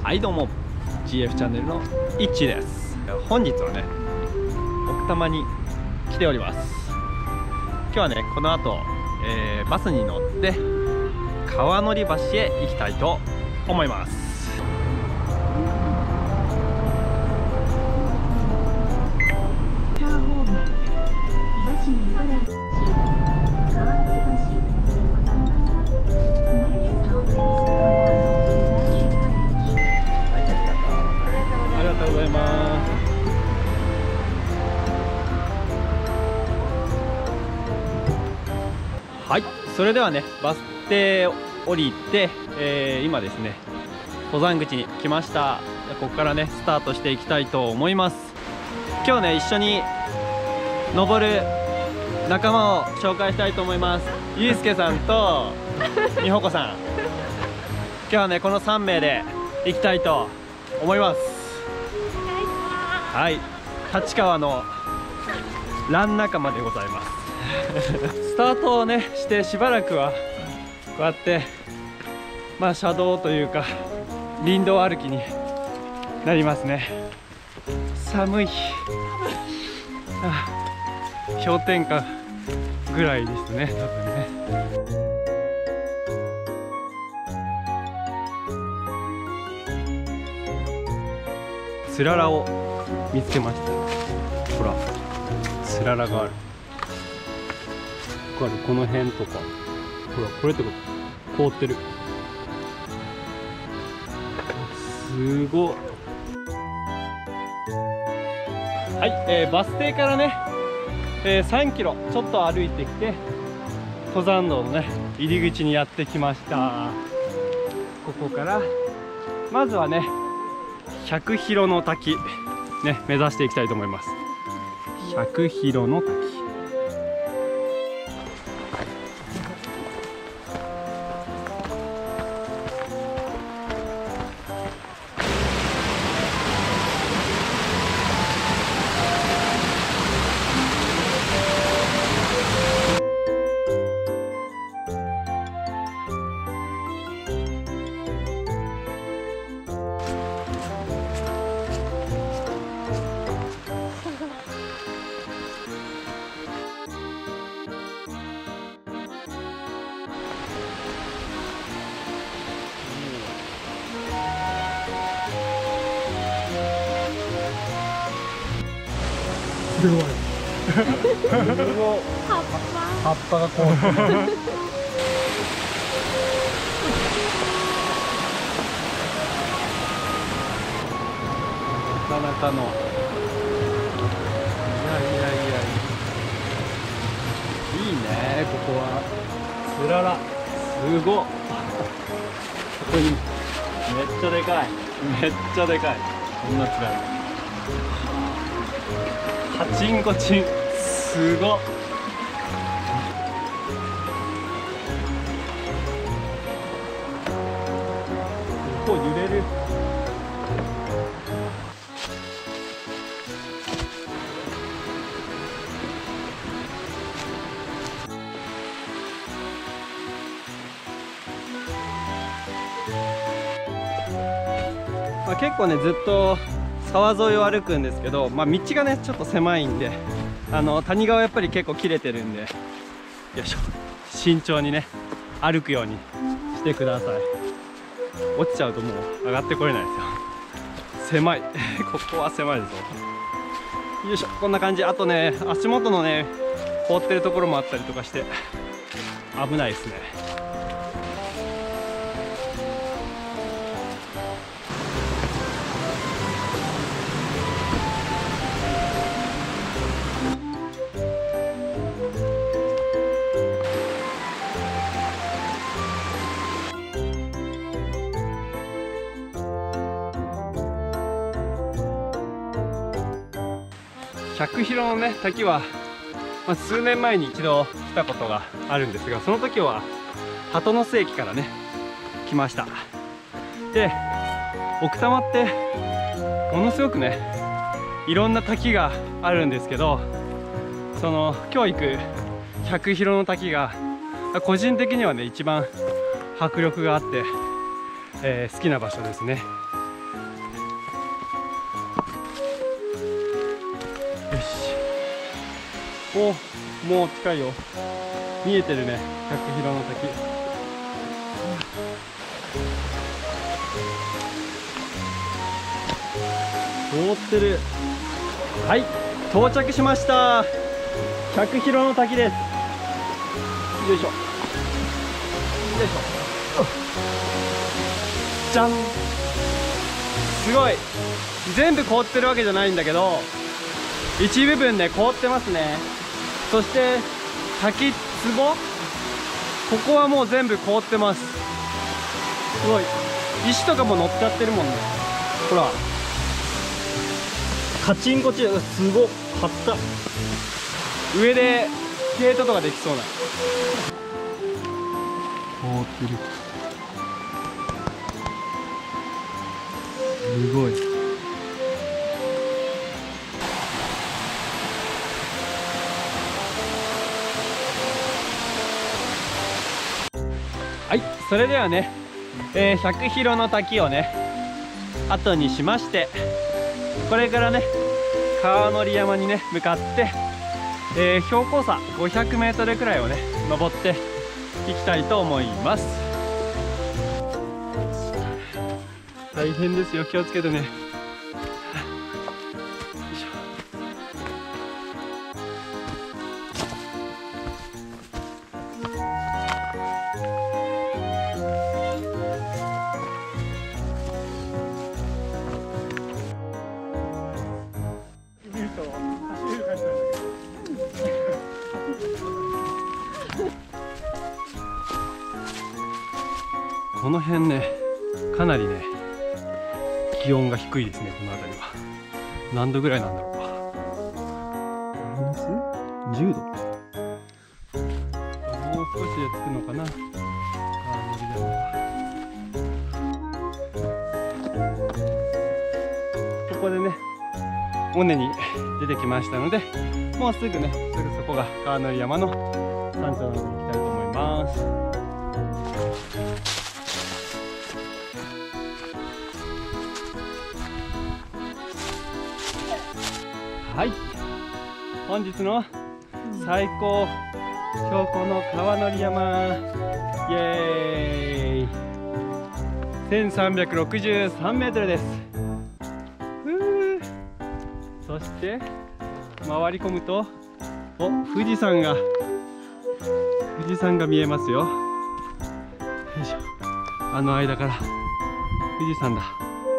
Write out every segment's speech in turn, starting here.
はいどうも GF チャンネルのいっちーです。本日はね奥多摩に来ております。今日はねこの後、バスに乗って川乗橋へ行きたいと思います。はい、それではねバス停を降りて、今ですね登山口に来ました。ここからねスタートしていきたいと思います。今日ね一緒に登る仲間を紹介したいと思います。ゆうすけさんとみほこさん、今日はねこの3名で行きたいと思います。はい、立川のラン仲間でございます。スタートをねしてしばらくはこうやって車道というか林道歩きになりますね。寒い。氷点下ぐらいですね、多分ね。つららを見つけました。ほら、つららがある。この辺とか、ほらこれって凍ってる。すごい。はい、バス停からね、3キロちょっと歩いてきて登山道のね入り口にやってきました。ここからまずはね百広の滝ね目指していきたいと思います。百広の滝、すごい。葉っぱがこう。なかなかの。いいね、ここは。つらら。すごっ。ここに。めっちゃでかい。めっちゃでかい。こんなつらら。カチンコチン、すごっ。こう揺れる。結構ねずっと川沿いを歩くんですけど、道がねちょっと狭いんで、谷川やっぱり結構切れてるんで、よいしょ、慎重にね歩くようにしてください。落ちちゃうともう上がってこれないですよ。狭い。ここは狭いですよ。よいしょ、こんな感じ。あとね足元のね凍ってるところもあったりとかして危ないですね。百広のね滝は、数年前に一度来たことがあるんですが、その時は鳩ノ巣駅からね来ました。で奥多摩ってものすごくねいろんな滝があるんですけど、その今日行く百広の滝が個人的にはね一番迫力があって、好きな場所ですね。 お、もう近いよ。見えてるね、百広の滝。凍ってる。はい、到着しました。百広の滝です。よいしょよいしょ。じゃん。すごい。全部凍ってるわけじゃないんだけど、一部分ね凍ってますね。そして滝壺、ここはもう全部凍ってます。すごい。石とかも乗っちゃってるもんね。ほら、カチンコチン。すごっ、張った。上でスケートとかできそうな。凍ってる。すごい。はい、それではね、百広の滝をね後にしまして、これからね川乗山にね向かって、標高差500メートルくらいをね登っていきたいと思います。大変ですよ、気をつけてね。この辺ね、かなりね気温が低いですね。この辺りは何度ぐらいなんだろうか。マイナス10度。もう少しで着くのかな、川乗山は。ここでね尾根に出てきましたので、もうすぐね、すぐそこが川乗山の山頂の方に行きたいと思います。はい、本日の最高標高の川乗山、イエーイ、1363メートルです。そして回り込むと、富士山が見えますよ。よいしょ、あの間から富士山だ。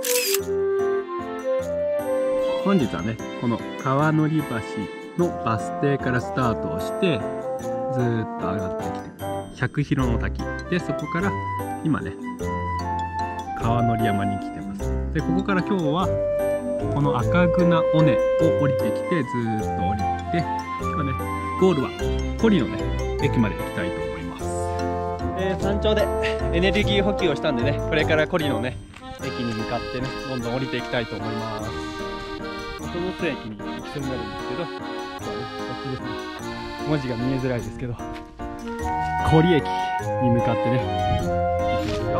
本日はね、この川乗橋のバス停からスタートをして、ずーっと上がってきて百広の滝で、そこから今ね川乗山に来てます。でここから今日はこの赤熊尾根を降りてきて、ずーっと降りて、今ねゴールはコリのね駅まで行きたいと思います。山頂でエネルギー補給をしたんでね、これからコリのね駅に向かってねどんどん降りていきたいと思います。元々駅に行きそうになるんですけど、ここはね、こっちですね。文字が見えづらいですけど、コリ駅に向かってね行きますよ。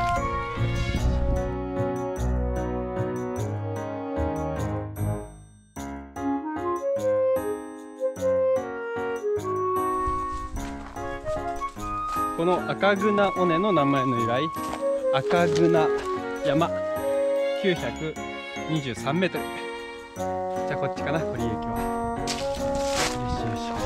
この赤熊尾根の名前の由来、赤熊山923メートル。じゃあこっちかな、堀駅は。よしよいしょ。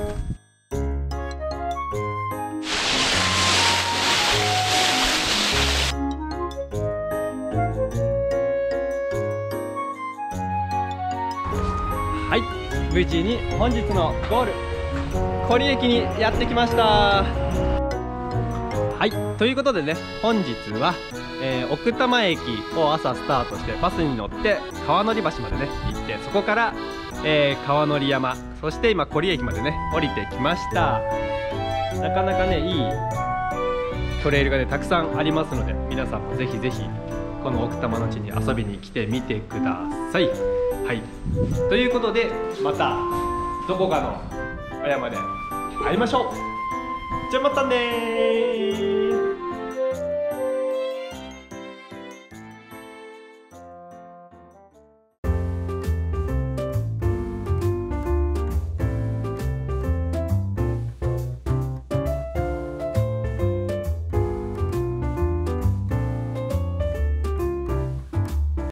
はい、無事に本日のゴール、堀駅にやってきました。はい、ということでね、本日は、奥多摩駅を朝スタートしてバスに乗って川乗橋までね行って、そこから、川乗山、そして今堀駅までね降りてきました。なかなかねいいトレイルがねたくさんありますので、皆さんもぜひぜひこの奥多摩の地に遊びに来てみてください。はい、ということで、またどこかのお山で会いましょう。じゃあまたねー。